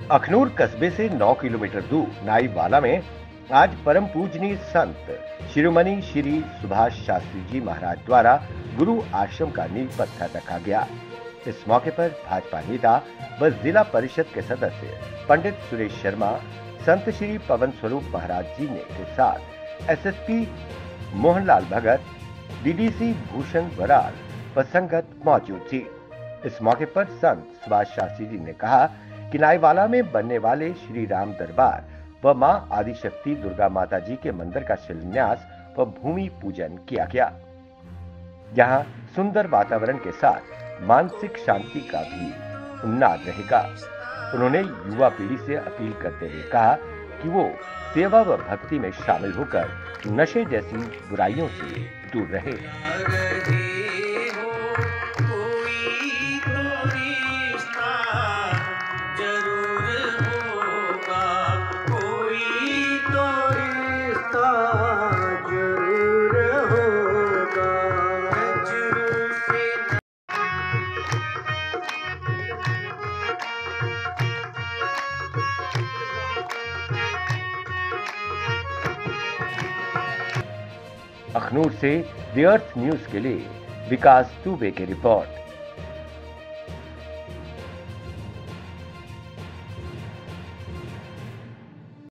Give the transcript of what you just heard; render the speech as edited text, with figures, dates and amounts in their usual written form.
अखनूर कस्बे से 9 किलोमीटर दूर नाईवाला में आज परम पूजनीय संत शिरोमणि श्री सुभाष शास्त्री जी महाराज द्वारा गुरु आश्रम का नींव पत्थर रखा गया। इस मौके पर भाजपा नेता व जिला परिषद के सदस्य पंडित सुरेश शर्मा, संत श्री पवन स्वरूप महाराज जी ने के साथ एसएसपी मोहनलाल भगत, डीडीसी भूषण बराल व संगत मौजूद थी। इस मौके पर संत सुभाष शास्त्री जी ने कहा कि नाईवाला में बनने वाले श्री राम दरबार व मां आदिशक्ति दुर्गा माता जी के मंदिर का शिलान्यास व भूमि पूजन किया गया। यहाँ सुंदर वातावरण के साथ मानसिक शांति का भी उन्नाद रहेगा। उन्होंने युवा पीढ़ी से अपील करते हुए कहा कि वो सेवा व भक्ति में शामिल होकर नशे जैसी बुराइयों से दूर रहे। अखनूर से द अर्थ न्यूज के लिए विकास दुबे की रिपोर्ट।